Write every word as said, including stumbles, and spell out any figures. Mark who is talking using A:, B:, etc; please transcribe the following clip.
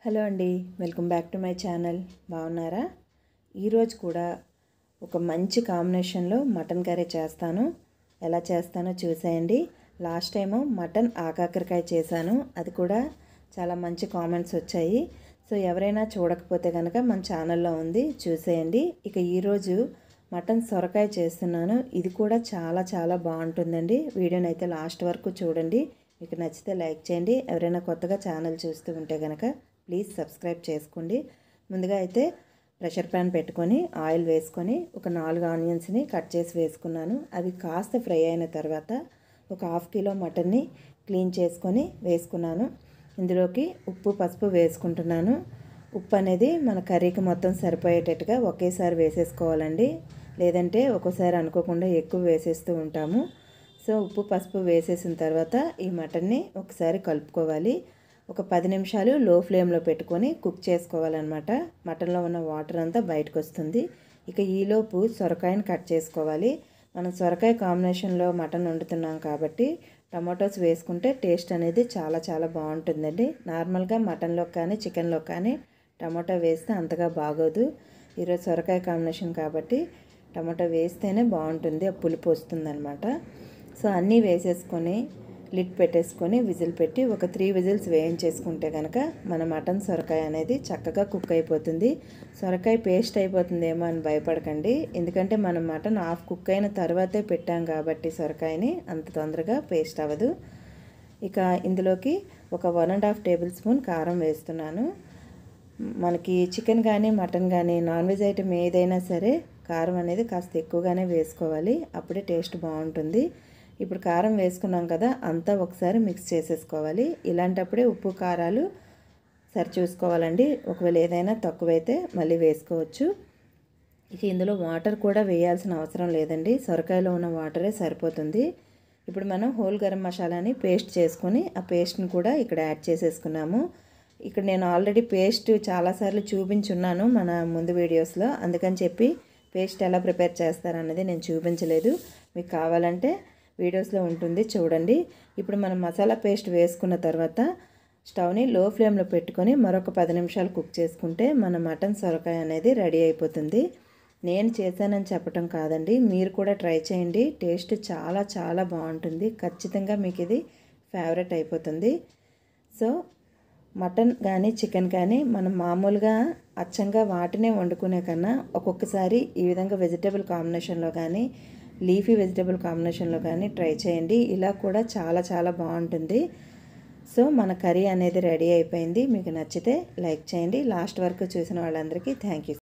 A: Hello అండి, welcome back to my channel. బాగున్నారా? ఈరోజు కూడా ఒక మంచి కాంబినేషన్లో మటన్ కర్రీ చేస్తాను. ఎలా చేస్తానో చూసేయండి. లాస్ట్ టైము మటన్ ఆకాకరకాయ చేశాను, అది కూడా చాలా మంచి కామెంట్స్ వచ్చాయి. సో ఎవరైనా చూడకపోతే కనుక మన ఛానల్లో ఉంది, చూసేయండి. ఇక ఈరోజు మటన్ సొరకాయ చేస్తున్నాను. ఇది కూడా చాలా చాలా బాగుంటుందండి. వీడియోని అయితే లాస్ట్ వరకు చూడండి. మీకు నచ్చితే లైక్ చేయండి. ఎవరైనా కొత్తగా ఛానల్ చూస్తూ ఉంటే కనుక ప్లీజ్ సబ్స్క్రైబ్ చేసుకోండి. ముందుగా అయితే ప్రెషర్ ప్యాన్ పెట్టుకొని ఆయిల్ వేసుకొని ఒక నాలుగు ఆనియన్స్ని కట్ చేసి వేసుకున్నాను. అవి కాస్త ఫ్రై అయిన తర్వాత ఒక హాఫ్ కిలో మటన్ని క్లీన్ చేసుకొని వేసుకున్నాను. ఇందులోకి ఉప్పు పసుపు వేసుకుంటున్నాను. ఉప్పు అనేది మన కర్రీకి మొత్తం సరిపోయేటట్టుగా ఒకేసారి వేసేసుకోవాలండి, లేదంటే ఒక్కోసారి అనుకోకుండా ఎక్కువ వేసేస్తూ ఉంటాము. సో ఉప్పు పసుపు వేసేసిన తర్వాత ఈ మటన్ని ఒకసారి కలుపుకోవాలి. ఒక పది నిమిషాలు లో ఫ్లేమ్లో పెట్టుకొని కుక్ చేసుకోవాలన్నమాట. మటన్లో ఉన్న వాటర్ అంతా బయటకు వస్తుంది. ఇక ఈలోపు సొరకాయని కట్ చేసుకోవాలి. మనం సొరకాయ కాంబినేషన్లో మటన్ వండుతున్నాం కాబట్టి టమాటోస్ వేసుకుంటే టేస్ట్ అనేది చాలా చాలా బాగుంటుందండి. నార్మల్గా మటన్లో కానీ చికెన్లో కానీ టమాటో వేస్తే అంతగా బాగోదు. ఈరోజు సొరకాయ కాంబినేషన్ కాబట్టి టమాటో వేస్తేనే బాగుంటుంది, ఆ పులుపు వస్తుందన్నమాట. సో అన్నీ వేసేసుకొని లిడ్ పెట్టేసుకొని విజిల్ పెట్టి ఒక త్రీ విజిల్స్ వేయించేసుకుంటే కనుక మన మటన్ సొరకాయ అనేది చక్కగా కుక్ అయిపోతుంది. సొరకాయ పేస్ట్ అయిపోతుందేమో అని భయపడకండి, ఎందుకంటే మనం మటన్ హాఫ్ కుక్ అయిన తర్వాతే పెట్టాం కాబట్టి సొరకాయని అంత తొందరగా పేస్ట్ అవ్వదు. ఇక ఇందులోకి ఒక one and half tablespoon కారం వేస్తున్నాను. మనకి చికెన్ కానీ మటన్ కానీ నాన్ వెజ్ ఐటమ్ ఏదైనా సరే కారం అనేది కాస్త ఎక్కువగానే వేసుకోవాలి, అప్పుడే టేస్ట్ బాగుంటుంది. ఇప్పుడు కారం వేసుకున్నాం కదా, అంతా ఒకసారి మిక్స్ చేసేసుకోవాలి. ఇలాంటప్పుడే ఉప్పు కారాలు సరి చూసుకోవాలండి. ఒకవేళ ఏదైనా తక్కువైతే మళ్ళీ వేసుకోవచ్చు. ఇక ఇందులో వాటర్ కూడా వేయాల్సిన అవసరం లేదండి, సొరకాయలో ఉన్న వాటరే సరిపోతుంది. ఇప్పుడు మనం హోల్ గరం మసాలాని పేస్ట్ చేసుకొని ఆ పేస్ట్ని కూడా ఇక్కడ యాడ్ చేసేసుకున్నాము. ఇక్కడ నేను ఆల్రెడీ పేస్ట్ చాలాసార్లు చూపించున్నాను మన ముందు వీడియోస్లో, అందుకని చెప్పి పేస్ట్ ఎలా ప్రిపేర్ చేస్తారన్నది నేను చూపించలేదు. మీకు కావాలంటే వీడియోస్లో ఉంటుంది, చూడండి. ఇప్పుడు మనం మసాలా పేస్ట్ వేసుకున్న తర్వాత స్టవ్ని లో ఫ్లేమ్లో పెట్టుకొని మరొక పది నిమిషాలు కుక్ చేసుకుంటే మన మటన్ సొరకాయ అనేది రెడీ అయిపోతుంది. నేను చేశానని చెప్పటం కాదండి, మీరు కూడా ట్రై చేయండి. టేస్ట్ చాలా చాలా బాగుంటుంది. ఖచ్చితంగా మీకు ఇది ఫేవరెట్ అయిపోతుంది. సో మటన్ కానీ చికెన్ కానీ మనం మామూలుగా అచ్చంగా వాటినే వండుకునే కన్నా ఒక్కొక్కసారి ఈ విధంగా వెజిటేబుల్ కాంబినేషన్లో కానీ లీఫీ వెజిటేబుల్ కాంబినేషన్లో కానీ ట్రై చేయండి. ఇలా కూడా చాలా చాలా బాగుంటుంది. సో మన కర్రీ అనేది రెడీ అయిపోయింది. మీకు నచ్చితే లైక్ చేయండి. లాస్ట్ వరకు చూసిన వాళ్ళందరికీ థ్యాంక్ యూ.